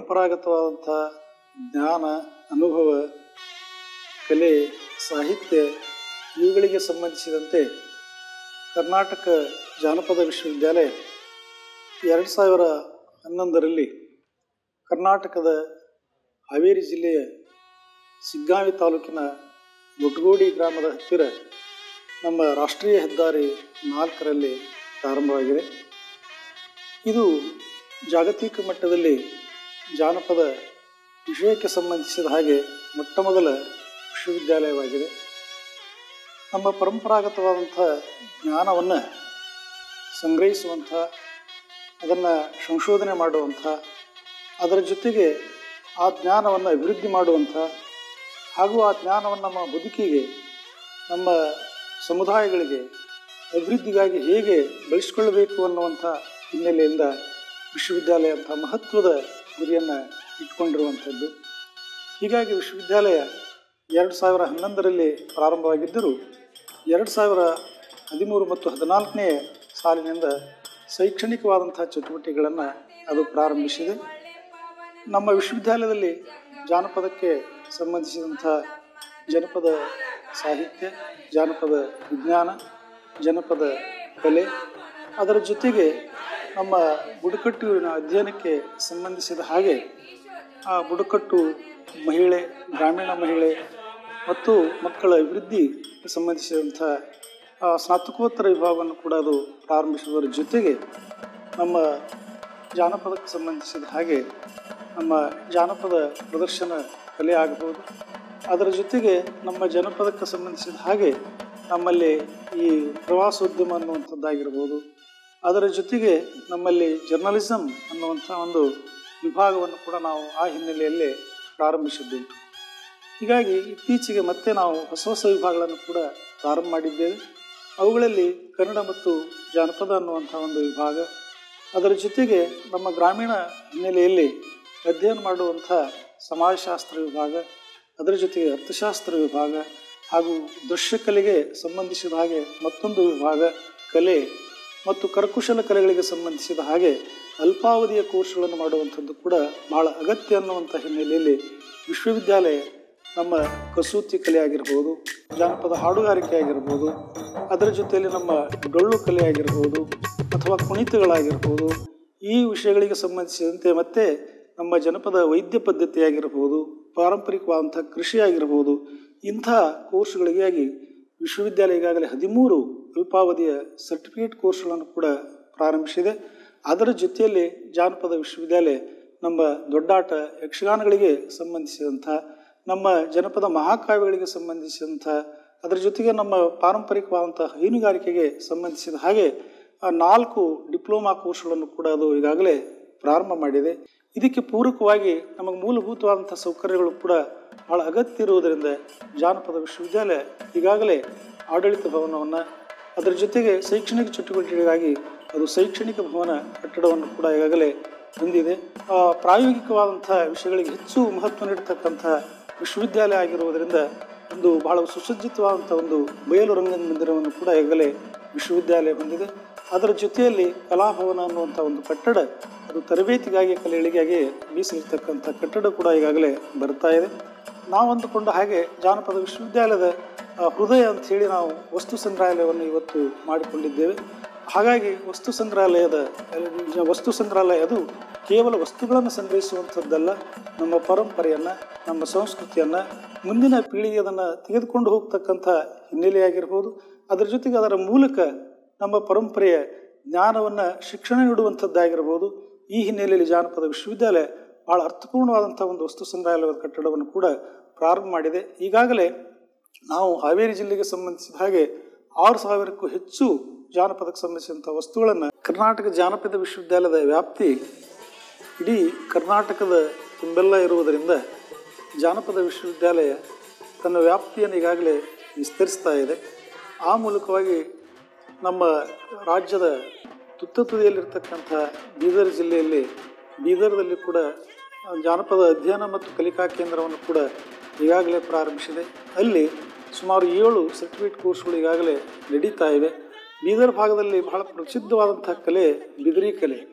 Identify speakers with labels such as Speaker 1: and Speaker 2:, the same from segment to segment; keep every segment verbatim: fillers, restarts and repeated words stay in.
Speaker 1: ಪರಂಪರಾಗತವಾದಂಥ ಜ್ಞಾನ, ಅನುಭವ, ಕಲೆ, ಸಾಹಿತ್ಯ ಇವುಗಳಿಗೆ ಸಂಬಂಧಿಸಿದಂತೆ ಕರ್ನಾಟಕ ಜಾನಪದ ವಿಶ್ವವಿದ್ಯಾಲಯ ಎರಡು ಸಾವಿರ ಹನ್ನೊಂದರಲ್ಲಿ ಕರ್ನಾಟಕದ ಹಾವೇರಿ ಜಿಲ್ಲೆಯ ಸಿಗ್ಗಾಂವಿ ತಾಲೂಕಿನ ಮುಟ್ಗೋಡಿ ಗ್ರಾಮದ ಹತ್ತಿರ ನಮ್ಮ ರಾಷ್ಟ್ರೀಯ ಹೆದ್ದಾರಿ ನಾಲ್ಕರಲ್ಲಿ ಪ್ರಾರಂಭವಾಗಿದೆ. ಇದು ಜಾಗತಿಕ ಮಟ್ಟದಲ್ಲಿ ಜಾನಪದ ವಿಷಯಕ್ಕೆ ಸಂಬಂಧಿಸಿದ ಹಾಗೆ ಮೊಟ್ಟ ಮೊದಲ ವಿಶ್ವವಿದ್ಯಾಲಯವಾಗಿದೆ. ನಮ್ಮ ಪರಂಪರಾಗತವಾದಂಥ ಜ್ಞಾನವನ್ನು ಸಂಗ್ರಹಿಸುವಂಥ, ಅದನ್ನು ಸಂಶೋಧನೆ ಮಾಡುವಂಥ, ಅದರ ಜೊತೆಗೆ ಆ ಜ್ಞಾನವನ್ನು ಅಭಿವೃದ್ಧಿ ಮಾಡುವಂಥ ಹಾಗೂ ಆ ಜ್ಞಾನವನ್ನು ನಮ್ಮ ಬದುಕಿಗೆ, ನಮ್ಮ ಸಮುದಾಯಗಳಿಗೆ ಅಭಿವೃದ್ಧಿಗಾಗಿ ಹೇಗೆ ಬಳಸಿಕೊಳ್ಳಬೇಕು ಅನ್ನುವಂಥ ಹಿನ್ನೆಲೆಯಿಂದ ವಿಶ್ವವಿದ್ಯಾಲಯ ಅಂತ ಮಹತ್ವದ ಗುರಿಯನ್ನು ಇಟ್ಕೊಂಡಿರುವಂಥದ್ದು. ಹೀಗಾಗಿ ವಿಶ್ವವಿದ್ಯಾಲಯ ಎರಡು ಸಾವಿರ ಹನ್ನೊಂದರಲ್ಲಿ ಪ್ರಾರಂಭವಾಗಿದ್ದರೂ ಎರಡು ಸಾವಿರ ಹದಿಮೂರು ಮತ್ತು ಹದಿನಾಲ್ಕನೇ ಸಾಲಿನಿಂದ ಶೈಕ್ಷಣಿಕವಾದಂಥ ಚಟುವಟಿಕೆಗಳನ್ನು ಅದು ಪ್ರಾರಂಭಿಸಿದೆ. ನಮ್ಮ ವಿಶ್ವವಿದ್ಯಾಲಯದಲ್ಲಿ ಜಾನಪದಕ್ಕೆ ಸಂಬಂಧಿಸಿದಂಥ ಜನಪದ ಸಾಹಿತ್ಯ, ಜಾನಪದ ವಿಜ್ಞಾನ, ಜನಪದ ಕಲೆ, ಅದರ ಜೊತೆಗೆ ನಮ್ಮ ಬುಡಕಟ್ಟಿನ ಅಧ್ಯಯನಕ್ಕೆ ಸಂಬಂಧಿಸಿದ ಹಾಗೆ ಆ ಬುಡಕಟ್ಟು ಮಹಿಳೆ, ಗ್ರಾಮೀಣ ಮಹಿಳೆ ಮತ್ತು ಮಕ್ಕಳ ಅಭಿವೃದ್ಧಿಗೆ ಸಂಬಂಧಿಸಿದಂಥ ಸ್ನಾತಕೋತ್ತರ ವಿಭಾಗವನ್ನು ಕೂಡ ಅದು ಪ್ರಾರಂಭಿಸುವುದರ ಜೊತೆಗೆ ನಮ್ಮ ಜಾನಪದಕ್ಕೆ ಸಂಬಂಧಿಸಿದ ಹಾಗೆ ನಮ್ಮ ಜಾನಪದ ಪ್ರದರ್ಶನ ಕಲೆ ಆಗಬಹುದು, ಅದರ ಜೊತೆಗೆ ನಮ್ಮ ಜನಪದಕ್ಕೆ ಸಂಬಂಧಿಸಿದ ಹಾಗೆ ನಮ್ಮಲ್ಲಿ ಈ ಪ್ರವಾಸೋದ್ಯಮ ಅನ್ನುವಂಥದ್ದಾಗಿರ್ಬೋದು, ಅದರ ಜೊತೆಗೆ ನಮ್ಮಲ್ಲಿ ಜರ್ನಲಿಸಮ್ ಅನ್ನುವಂಥ ಒಂದು ವಿಭಾಗವನ್ನು ಕೂಡ ನಾವು ಆ ಹಿನ್ನೆಲೆಯಲ್ಲೇ ಪ್ರಾರಂಭಿಸಿದ್ದೇವೆ. ಹೀಗಾಗಿ ಇತ್ತೀಚೆಗೆ ಮತ್ತೆ ನಾವು ಹೊಸ ಹೊಸ ವಿಭಾಗಗಳನ್ನು ಕೂಡ ಪ್ರಾರಂಭ ಮಾಡಿದ್ದೇವೆ. ಅವುಗಳಲ್ಲಿ ಕನ್ನಡ ಮತ್ತು ಜಾನಪದ ಅನ್ನುವಂಥ ಒಂದು ವಿಭಾಗ, ಅದರ ಜೊತೆಗೆ ನಮ್ಮ ಗ್ರಾಮೀಣ ಹಿನ್ನೆಲೆಯಲ್ಲಿ ಅಧ್ಯಯನ ಮಾಡುವಂಥ ಸಮಾಜಶಾಸ್ತ್ರ ವಿಭಾಗ, ಅದರ ಜೊತೆಗೆ ಅರ್ಥಶಾಸ್ತ್ರ ವಿಭಾಗ ಹಾಗೂ ದೃಶ್ಯಕಲೆಗೆ ಸಂಬಂಧಿಸಿದ ಹಾಗೆ ಮತ್ತೊಂದು ವಿಭಾಗ, ಕಲೆ ಮತ್ತು ಕರಕುಶಲ ಕಲೆಗಳಿಗೆ ಸಂಬಂಧಿಸಿದ ಹಾಗೆ ಅಲ್ಪಾವಧಿಯ ಕೋರ್ಸ್ಗಳನ್ನು ಮಾಡುವಂಥದ್ದು ಕೂಡ ಭಾಳ ಅಗತ್ಯ ಅನ್ನುವಂಥ ಹಿನ್ನೆಲೆಯಲ್ಲಿ ವಿಶ್ವವಿದ್ಯಾಲಯ ನಮ್ಮ ಕಸೂತಿ ಕಲೆ ಆಗಿರ್ಬೋದು, ಜಾನಪದ ಹಾಡುಗಾರಿಕೆ ಆಗಿರ್ಬೋದು, ಅದರ ಜೊತೆಯಲ್ಲಿ ನಮ್ಮ ಡೊಳ್ಳು ಕಲೆ ಆಗಿರ್ಬೋದು ಅಥವಾ ಕುಣಿತಗಳಾಗಿರ್ಬೋದು, ಈ ವಿಷಯಗಳಿಗೆ ಸಂಬಂಧಿಸಿದಂತೆ ಮತ್ತು ನಮ್ಮ ಜನಪದ ವೈದ್ಯ ಪದ್ಧತಿ ಆಗಿರ್ಬೋದು, ಪಾರಂಪರಿಕವಾದಂಥ ಕೃಷಿ ಆಗಿರ್ಬೋದು, ಇಂಥ ಕೋರ್ಸ್ಗಳಿಗಾಗಿ ವಿಶ್ವವಿದ್ಯಾಲಯ ಈಗಾಗಲೇ ಹದಿಮೂರು ಅಲ್ಪಾವಧಿಯ ಸರ್ಟಿಫಿಕೇಟ್ ಕೋರ್ಸ್ಗಳನ್ನು ಕೂಡ ಪ್ರಾರಂಭಿಸಿದೆ. ಅದರ ಜೊತೆಯಲ್ಲಿ ಜಾನಪದ ವಿಶ್ವವಿದ್ಯಾಲಯ ನಮ್ಮ ದೊಡ್ಡಾಟ, ಯಕ್ಷಗಾನಗಳಿಗೆ ಸಂಬಂಧಿಸಿದಂಥ, ನಮ್ಮ ಜನಪದ ಮಹಾಕಾವ್ಯಗಳಿಗೆ ಸಂಬಂಧಿಸಿದಂಥ, ಅದರ ಜೊತೆಗೆ ನಮ್ಮ ಪಾರಂಪರಿಕವಾದಂಥ ಹೈನುಗಾರಿಕೆಗೆ ಸಂಬಂಧಿಸಿದ ಹಾಗೆ ನಾಲ್ಕು ಡಿಪ್ಲೊಮಾ ಕೋರ್ಸ್ಗಳನ್ನು ಕೂಡ ಅದು ಈಗಾಗಲೇ ಪ್ರಾರಂಭ ಮಾಡಿದೆ. ಇದಕ್ಕೆ ಪೂರಕವಾಗಿ ನಮಗೆ ಮೂಲಭೂತವಾದಂಥ ಸೌಕರ್ಯಗಳು ಕೂಡ ಭಾಳ ಅಗತ್ಯ ಇರುವುದರಿಂದ ಜಾನಪದ ವಿಶ್ವವಿದ್ಯಾಲಯ ಈಗಾಗಲೇ ಆಡಳಿತ ಭವನವನ್ನು, ಅದರ ಜೊತೆಗೆ ಶೈಕ್ಷಣಿಕ ಚಟುವಟಿಕೆಗಾಗಿ ಅದು ಶೈಕ್ಷಣಿಕ ಭವನ ಕಟ್ಟಡವನ್ನು ಕೂಡ ಈಗಾಗಲೇ ಹೊಂದಿದೆ. ಪ್ರಾಯೋಗಿಕವಾದಂಥ ವಿಷಯಗಳಿಗೆ ಹೆಚ್ಚು ಮಹತ್ವ ನೀಡತಕ್ಕಂಥ ವಿಶ್ವವಿದ್ಯಾಲಯ ಆಗಿರುವುದರಿಂದ ಒಂದು ಬಹಳ ಸುಸಜ್ಜಿತವಾದಂಥ ಒಂದು ಬಯಲು ರಂಗದ ಮಂದಿರವನ್ನು ಕೂಡ ಈಗಾಗಲೇ ವಿಶ್ವವಿದ್ಯಾಲಯ ಹೊಂದಿದೆ. ಅದರ ಜೊತೆಯಲ್ಲಿ ಕಲಾಭವನ ಅನ್ನುವಂಥ ಒಂದು ಕಟ್ಟಡ, ಅದು ತರಬೇತಿಗಾಗಿ ಕಲೆಗಳಿಗಾಗಿ ಮೀಸಲಿರ್ತಕ್ಕಂಥ ಕಟ್ಟಡ ಕೂಡ ಈಗಾಗಲೇ ಬರ್ತಾ ಇದೆ. ನಾವು ಅಂದುಕೊಂಡ ಹಾಗೆ ಜಾನಪದ ವಿಶ್ವವಿದ್ಯಾಲಯದ ಹೃದಯ ಅಂಥೇಳಿ ನಾವು ವಸ್ತು ಸಂಗ್ರಹಾಲಯವನ್ನು ಇವತ್ತು ಮಾಡಿಕೊಂಡಿದ್ದೇವೆ. ಹಾಗಾಗಿ ವಸ್ತು ಸಂಗ್ರಹಾಲಯದ ವಸ್ತು ಸಂಗ್ರಹಾಲಯ ಅದು ಕೇವಲ ವಸ್ತುಗಳನ್ನು ಸಂಗ್ರಹಿಸುವಂಥದ್ದಲ್ಲ, ನಮ್ಮ ಪರಂಪರೆಯನ್ನು, ನಮ್ಮ ಸಂಸ್ಕೃತಿಯನ್ನು ಮುಂದಿನ ಪೀಳಿಗೆ ಅದನ್ನು ತೆಗೆದುಕೊಂಡು ಹೋಗ್ತಕ್ಕಂಥ ಹಿನ್ನೆಲೆಯಾಗಿರ್ಬೋದು, ಅದರ ಜೊತೆಗೆ ಅದರ ಮೂಲಕ ನಮ್ಮ ಪರಂಪರೆಯ ಜ್ಞಾನವನ್ನು ಶಿಕ್ಷಣ ನೀಡುವಂಥದ್ದಾಗಿರ್ಬೋದು. ಈ ಹಿನ್ನೆಲೆಯಲ್ಲಿ ಜಾನಪದ ವಿಶ್ವವಿದ್ಯಾಲಯ ಭಾಳ ಅರ್ಥಪೂರ್ಣವಾದಂಥ ಒಂದು ವಸ್ತು ಸಂಗ್ರಹಾಲಯದ ಕಟ್ಟಡವನ್ನು ಕೂಡ ಪ್ರಾರಂಭ ಮಾಡಿದೆ. ಈಗಾಗಲೇ ನಾವು ಹಾವೇರಿ ಜಿಲ್ಲೆಗೆ ಸಂಬಂಧಿಸಿದ ಹಾಗೆ ಆರು ಸಾವಿರಕ್ಕೂ ಹೆಚ್ಚು ಜಾನಪದಕ್ಕೆ ಸಂಬಂಧಿಸಿದಂಥ ವಸ್ತುಗಳನ್ನು ಕರ್ನಾಟಕ ಜಾನಪದ ವಿಶ್ವವಿದ್ಯಾಲಯದ ವ್ಯಾಪ್ತಿ ಇಡೀ ಕರ್ನಾಟಕದ ತುಂಬೆಲ್ಲ ಇರುವುದರಿಂದ ಜಾನಪದ ವಿಶ್ವವಿದ್ಯಾಲಯ ತನ್ನ ವ್ಯಾಪ್ತಿಯನ್ನು ಈಗಾಗಲೇ ವಿಸ್ತರಿಸ್ತಾ ಇದೆ. ಆ ಮೂಲಕವಾಗಿ ನಮ್ಮ ರಾಜ್ಯದ ತುತ್ತ ತುದಿಯಲ್ಲಿರ್ತಕ್ಕಂಥ ಬೀದರ್ ಜಿಲ್ಲೆಯಲ್ಲಿ ಬೀದರ್ದಲ್ಲಿ ಕೂಡ ಜಾನಪದ ಅಧ್ಯಯನ ಮತ್ತು ಕಲಿಕಾ ಕೇಂದ್ರವನ್ನು ಕೂಡ ಈಗಾಗಲೇ ಪ್ರಾರಂಭಿಸಿದೆ. ಅಲ್ಲಿ ಸುಮಾರು ಏಳು ಸರ್ಟಿಫಿಕೇಟ್ ಕೋರ್ಸ್ಗಳು ಈಗಾಗಲೇ ನಡೀತಾ ಇವೆ. ಬೀದರ್ ಭಾಗದಲ್ಲಿ ಬಹಳ ಪ್ರಸಿದ್ಧವಾದಂಥ ಕಲೆ ಬಿದಿರಿ ಕಲೆ.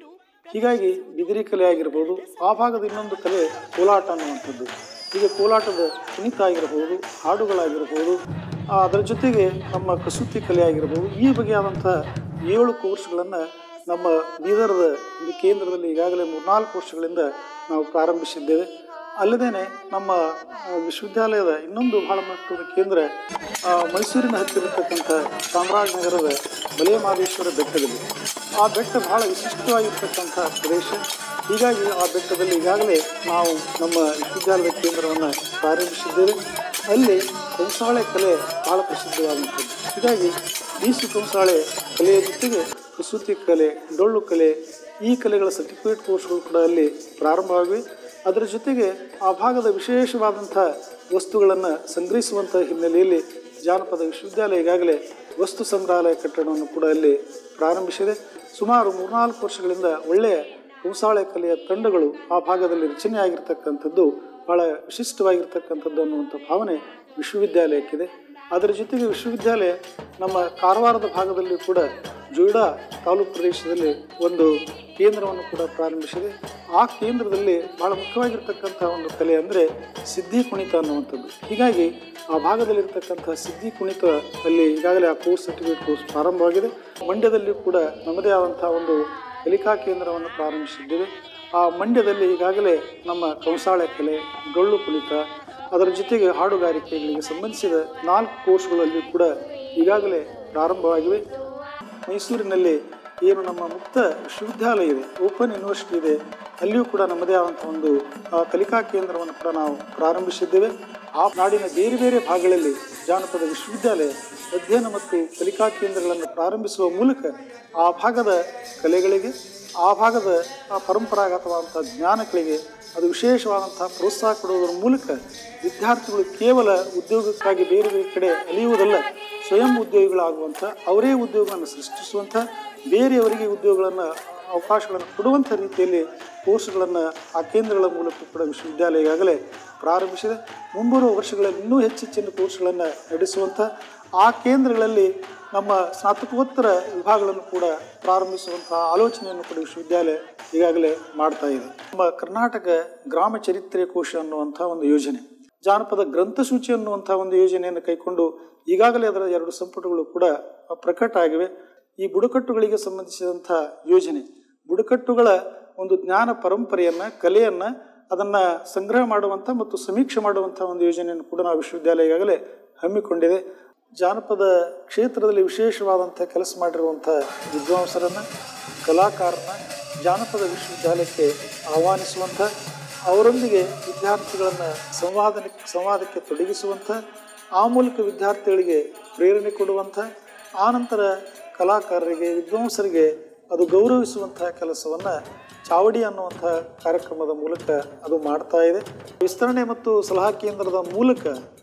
Speaker 1: ಹೀಗಾಗಿ ಬಿದಿರಿ ಕಲೆ ಆಗಿರ್ಬೋದು, ಆ ಭಾಗದ ಇನ್ನೊಂದು ಕಲೆ ಕೋಲಾಟ ಅನ್ನುವಂಥದ್ದು. ಹೀಗೆ ಕೋಲಾಟದ ಕುಣಿತ ಆಗಿರಬಹುದು, ಹಾಡುಗಳಾಗಿರ್ಬೋದು, ಅದರ ಜೊತೆಗೆ ನಮ್ಮ ಕಸೂತಿ ಕಲೆ ಆಗಿರ್ಬೋದು, ಈ ಬಗೆಯಾದಂಥ ಏಳು ಕೋರ್ಸ್ಗಳನ್ನು ನಮ್ಮ ಬೀದರದ ಒಂದು ಕೇಂದ್ರದಲ್ಲಿ ಈಗಾಗಲೇ ಮೂರ್ನಾಲ್ಕು ವರ್ಷಗಳಿಂದ ನಾವು ಪ್ರಾರಂಭಿಸಿದ್ದೇವೆ. ಅಲ್ಲದೇ ನಮ್ಮ ವಿಶ್ವವಿದ್ಯಾಲಯದ ಇನ್ನೊಂದು ಬಹಳ ಮಹತ್ವದ ಕೇಂದ್ರ ಮೈಸೂರಿನ ಹತ್ತಿರತಕ್ಕಂಥ ಚಾಮರಾಜನಗರದ ಮಲೆಮಹದೇಶ್ವರ ಬೆಟ್ಟದಲ್ಲಿ. ಆ ಬೆಟ್ಟ ಬಹಳ ವಿಶಿಷ್ಟವಾಗಿರ್ತಕ್ಕಂಥ ಪ್ರದೇಶ. ಹೀಗಾಗಿ ಆ ಬೆಟ್ಟದಲ್ಲಿ ಈಗಾಗಲೇ ನಾವು ನಮ್ಮ ವಿಶ್ವವಿದ್ಯಾಲಯದ ಕೇಂದ್ರವನ್ನು ಪ್ರಾರಂಭಿಸಿದ್ದೇವೆ. ಅಲ್ಲಿ ಕಂಸಾಳೆ ಕಲೆ ಬಹಳ ಪ್ರಸಿದ್ಧವಾದಂಥದ್ದು. ಹೀಗಾಗಿ ಬೀಸು ಕಂಸಾಳೆ ಕಲೆಯ ಜೊತೆಗೆ ಕಸೂತಿ ಕಲೆ, ಡೊಳ್ಳು ಕಲೆ, ಈ ಕಲೆಗಳ ಸರ್ಟಿಫಿಕೇಟ್ ಕೋರ್ಸ್ಗಳು ಕೂಡ ಅಲ್ಲಿ ಪ್ರಾರಂಭವಾಗಿವೆ. ಅದರ ಜೊತೆಗೆ ಆ ಭಾಗದ ವಿಶೇಷವಾದಂಥ ವಸ್ತುಗಳನ್ನು ಸಂಗ್ರಹಿಸುವಂಥ ಹಿನ್ನೆಲೆಯಲ್ಲಿ ಜಾನಪದ ವಿಶ್ವವಿದ್ಯಾಲಯ ಈಗಾಗಲೇ ವಸ್ತು ಸಂಗ್ರಹಾಲಯ ಕಟ್ಟಡವನ್ನು ಕೂಡ ಅಲ್ಲಿ ಪ್ರಾರಂಭಿಸಿದೆ. ಸುಮಾರು ಮೂರ್ನಾಲ್ಕು ವರ್ಷಗಳಿಂದ ಒಳ್ಳೆಯ ಕಂಸಾಳೆ ಕಲೆಯ ತಂಡಗಳು ಆ ಭಾಗದಲ್ಲಿ ರಚನೆಯಾಗಿರ್ತಕ್ಕಂಥದ್ದು ಭಾಳ ವಿಶಿಷ್ಟವಾಗಿರ್ತಕ್ಕಂಥದ್ದು ಅನ್ನುವಂಥ ಭಾವನೆ ವಿಶ್ವವಿದ್ಯಾಲಯಕ್ಕಿದೆ. ಅದರ ಜೊತೆಗೆ ವಿಶ್ವವಿದ್ಯಾಲಯ ನಮ್ಮ ಕಾರವಾರದ ಭಾಗದಲ್ಲಿ ಕೂಡ ಜೋಯಿಡಾ ತಾಲೂಕು ಪ್ರದೇಶದಲ್ಲಿ ಒಂದು ಕೇಂದ್ರವನ್ನು ಕೂಡ ಪ್ರಾರಂಭಿಸಿದೆ. ಆ ಕೇಂದ್ರದಲ್ಲಿ ಭಾಳ ಮುಖ್ಯವಾಗಿರ್ತಕ್ಕಂಥ ಒಂದು ಕಲೆ ಅಂದರೆ ಸಿದ್ಧಿ ಕುಣಿತ ಅನ್ನುವಂಥದ್ದು. ಹೀಗಾಗಿ ಆ ಭಾಗದಲ್ಲಿರ್ತಕ್ಕಂಥ ಸಿದ್ಧಿ ಕುಣಿತ ಅಲ್ಲಿ ಈಗಾಗಲೇ ಆ ಕೋರ್ಸ್ ಸರ್ಟಿಫಿಕೇಟ್ ಕೋರ್ಸ್ ಪ್ರಾರಂಭವಾಗಿದೆ. ಮಂಡ್ಯದಲ್ಲಿ ಕೂಡ ನಮ್ಮದೇ ಆದಂಥ ಒಂದು ಕಲಿಕಾ ಕೇಂದ್ರವನ್ನು ಪ್ರಾರಂಭಿಸಿದ್ದೇವೆ. ಆ ಮಂಡ್ಯದಲ್ಲಿ ಈಗಾಗಲೇ ನಮ್ಮ ಕಂಸಾಳೆ ಕಲೆ, ಡೊಳ್ಳು ಕುಣಿತ, ಅದರ ಜೊತೆಗೆ ಹಾಡುಗಾರಿಕೆಗಳಿಗೆ ಸಂಬಂಧಿಸಿದ ನಾಲ್ಕು ಕೋರ್ಸ್ಗಳಲ್ಲಿ ಕೂಡ ಈಗಾಗಲೇ ಪ್ರಾರಂಭವಾಗಿವೆ. ಮೈಸೂರಿನಲ್ಲಿ ಏನು ನಮ್ಮ ಮುಕ್ತ ವಿಶ್ವವಿದ್ಯಾಲಯ ಇದೆ, ಓಪನ್ ಯೂನಿವರ್ಸಿಟಿ ಇದೆ, ಅಲ್ಲಿಯೂ ಕೂಡ ನಮ್ಮದೇ ಆದಂಥ ಒಂದು ಕಲಿಕಾ ಕೇಂದ್ರವನ್ನು ಕೂಡ ನಾವು ಪ್ರಾರಂಭಿಸಿದ್ದೇವೆ. ಆ ನಾಡಿನ ಬೇರೆ ಬೇರೆ ಭಾಗಗಳಲ್ಲಿ ಜಾನಪದ ವಿಶ್ವವಿದ್ಯಾಲಯ ಅಧ್ಯಯನ ಮತ್ತು ಕಲಿಕಾ ಕೇಂದ್ರಗಳನ್ನು ಪ್ರಾರಂಭಿಸುವ ಮೂಲಕ ಆ ಭಾಗದ ಕಲೆಗಳಿಗೆ, ಆ ಭಾಗದ ಪರಂಪರಾಗತವಾದಂಥ ಜ್ಞಾನಗಳಿಗೆ ಅದು ವಿಶೇಷವಾದಂಥ ಪ್ರೋತ್ಸಾಹ ಕೊಡುವುದರ ಮೂಲಕ ವಿದ್ಯಾರ್ಥಿಗಳು ಕೇವಲ ಉದ್ಯೋಗಕ್ಕಾಗಿ ಬೇರೆ ಬೇರೆ ಕಡೆ ಅಲಿಯುವುದಲ್ಲ, ಸ್ವಯಂ ಉದ್ಯೋಗಿಗಳಾಗುವಂಥ, ಅವರೇ ಉದ್ಯೋಗವನ್ನು ಸೃಷ್ಟಿಸುವಂಥ, ಬೇರೆಯವರಿಗೆ ಉದ್ಯೋಗಗಳನ್ನು ಅವಕಾಶಗಳನ್ನು ಕೊಡುವಂಥ ರೀತಿಯಲ್ಲಿ ಕೋರ್ಸ್ಗಳನ್ನು ಆ ಕೇಂದ್ರಗಳ ಮೂಲಕ ಕೂಡ ವಿಶ್ವವಿದ್ಯಾಲಯ ಈಗಾಗಲೇ ಪ್ರಾರಂಭಿಸಿದೆ. ಮುಂಬರುವ ವರ್ಷಗಳಲ್ಲಿ ಇನ್ನೂ ಹೆಚ್ಚೆಚ್ಚಿನ ಕೋರ್ಸ್ಗಳನ್ನು ನಡೆಸುವಂಥ ಆ ಕೇಂದ್ರಗಳಲ್ಲಿ ನಮ್ಮ ಸ್ನಾತಕೋತ್ತರ ವಿಭಾಗಗಳನ್ನು ಕೂಡ ಪ್ರಾರಂಭಿಸುವಂಥ ಆಲೋಚನೆಯನ್ನು ಕೂಡ ವಿಶ್ವವಿದ್ಯಾಲಯ ಈಗಾಗಲೇ ಮಾಡ್ತಾ ಇದೆ. ನಮ್ಮ ಕರ್ನಾಟಕ ಗ್ರಾಮ ಚರಿತ್ರೆ ಕೋಶ ಅನ್ನುವಂಥ ಒಂದು ಯೋಜನೆ, ಜಾನಪದ ಗ್ರಂಥಸೂಚಿ ಅನ್ನುವಂಥ ಒಂದು ಯೋಜನೆಯನ್ನು ಕೈಕೊಂಡು ಈಗಾಗಲೇ ಅದರ ಎರಡು ಸಂಪುಟಗಳು ಕೂಡ ಪ್ರಕಟ ಆಗಿವೆ. ಈ ಬುಡಕಟ್ಟುಗಳಿಗೆ ಸಂಬಂಧಿಸಿದಂಥ ಯೋಜನೆ, ಬುಡಕಟ್ಟುಗಳ ಒಂದು ಜ್ಞಾನ ಪರಂಪರೆಯನ್ನು, ಕಲೆಯನ್ನು ಅದನ್ನು ಸಂಗ್ರಹ ಮಾಡುವಂಥ ಮತ್ತು ಸಮೀಕ್ಷೆ ಮಾಡುವಂಥ ಒಂದು ಯೋಜನೆಯನ್ನು ಕೂಡ ನಾವು ವಿಶ್ವವಿದ್ಯಾಲಯ ಈಗಾಗಲೇ ಹಮ್ಮಿಕೊಂಡಿದೆ. ಜಾನಪದ ಕ್ಷೇತ್ರದಲ್ಲಿ ವಿಶೇಷವಾದಂಥ ಕೆಲಸ ಮಾಡಿರುವಂಥ ವಿದ್ವಾಂಸರನ್ನು, ಕಲಾಕಾರರನ್ನ ಜಾನಪದ ವಿಶ್ವವಿದ್ಯಾಲಯಕ್ಕೆ ಆಹ್ವಾನಿಸುವಂಥ, ಅವರೊಂದಿಗೆ ವಿದ್ಯಾರ್ಥಿಗಳನ್ನು ಸಂವಾದನೆ ಸಂವಾದಕ್ಕೆ ತೊಡಗಿಸುವಂಥ, ಆ ಮೂಲಕ ವಿದ್ಯಾರ್ಥಿಗಳಿಗೆ ಪ್ರೇರಣೆ ಕೊಡುವಂಥ, ಆನಂತರ ಕಲಾಕಾರರಿಗೆ, ವಿದ್ವಾಂಸರಿಗೆ ಅದು ಗೌರವಿಸುವಂಥ ಕೆಲಸವನ್ನು ಚಾವಡಿ ಅನ್ನುವಂಥ ಕಾರ್ಯಕ್ರಮದ ಮೂಲಕ ಅದು ಮಾಡ್ತಾ ಇದೆ. ವಿಸ್ತರಣೆ ಮತ್ತು ಸಲಹಾ ಕೇಂದ್ರದ ಮೂಲಕ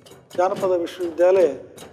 Speaker 1: ಜಾನಪದ ವಿಶ್ವವಿದ್ಯಾಲಯ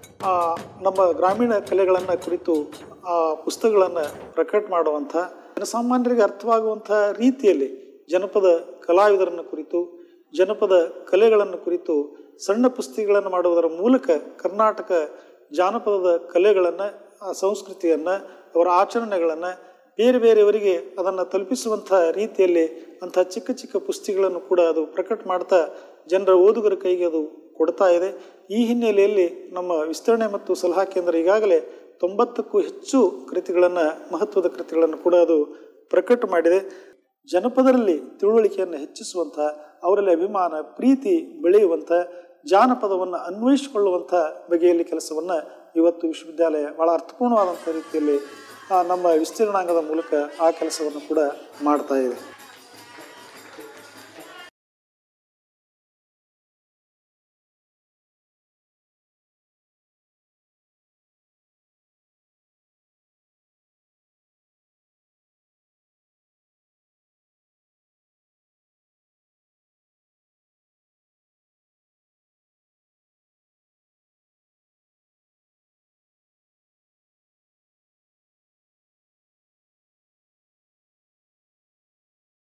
Speaker 1: ನಮ್ಮ ಗ್ರಾಮೀಣ ಕಲೆಗಳನ್ನು ಕುರಿತು ಆ ಪುಸ್ತಕಗಳನ್ನು ಪ್ರಕಟ ಮಾಡುವಂಥ, ಜನಸಾಮಾನ್ಯರಿಗೆ ಅರ್ಥವಾಗುವಂಥ ರೀತಿಯಲ್ಲಿ ಜನಪದ ಕಲಾವಿದರನ್ನು ಕುರಿತು, ಜನಪದ ಕಲೆಗಳನ್ನು ಕುರಿತು ಸಣ್ಣ ಪುಸ್ತಕಗಳನ್ನು ಮಾಡುವುದರ ಮೂಲಕ ಕರ್ನಾಟಕ ಜಾನಪದದ ಕಲೆಗಳನ್ನು, ಸಂಸ್ಕೃತಿಯನ್ನು, ಅವರ ಆಚರಣೆಗಳನ್ನು ಬೇರೆ ಬೇರೆಯವರಿಗೆ ಅದನ್ನು ತಲುಪಿಸುವಂಥ ರೀತಿಯಲ್ಲಿ ಅಂಥ ಚಿಕ್ಕ ಚಿಕ್ಕ ಪುಸ್ತಕಗಳನ್ನು ಕೂಡ ಅದು ಪ್ರಕಟ ಮಾಡ್ತಾ ಜನರ ಓದುಗರ ಕೈಗೆ ಅದು ಕೊಡ್ತಾ ಇದೆ. ಈ ಹಿನ್ನೆಲೆಯಲ್ಲಿ ನಮ್ಮ ವಿಸ್ತರಣೆ ಮತ್ತು ಸಲಹಾ ಕೇಂದ್ರ ಈಗಾಗಲೇ ತೊಂಬತ್ತಕ್ಕೂ ಹೆಚ್ಚು ಕೃತಿಗಳನ್ನು, ಮಹತ್ವದ ಕೃತಿಗಳನ್ನು ಕೂಡ ಅದು ಪ್ರಕಟ ಮಾಡಿದೆ. ಜನಪದರಲ್ಲಿ ತಿಳುವಳಿಕೆಯನ್ನು ಹೆಚ್ಚಿಸುವಂಥ, ಅವರಲ್ಲಿ ಅಭಿಮಾನ, ಪ್ರೀತಿ ಬೆಳೆಯುವಂಥ, ಜಾನಪದವನ್ನು ಅನ್ವಯಿಸಿಕೊಳ್ಳುವಂಥ ಬಗೆಯಲ್ಲಿ ಕೆಲಸವನ್ನು ಇವತ್ತು ವಿಶ್ವವಿದ್ಯಾಲಯ ಭಾಳ ಅರ್ಥಪೂರ್ಣವಾದಂಥ ರೀತಿಯಲ್ಲಿ ನಮ್ಮ ವಿಸ್ತೀರ್ಣಾಂಗದ ಮೂಲಕ ಆ ಕೆಲಸವನ್ನು ಕೂಡ ಮಾಡ್ತಾ ಇದೆ.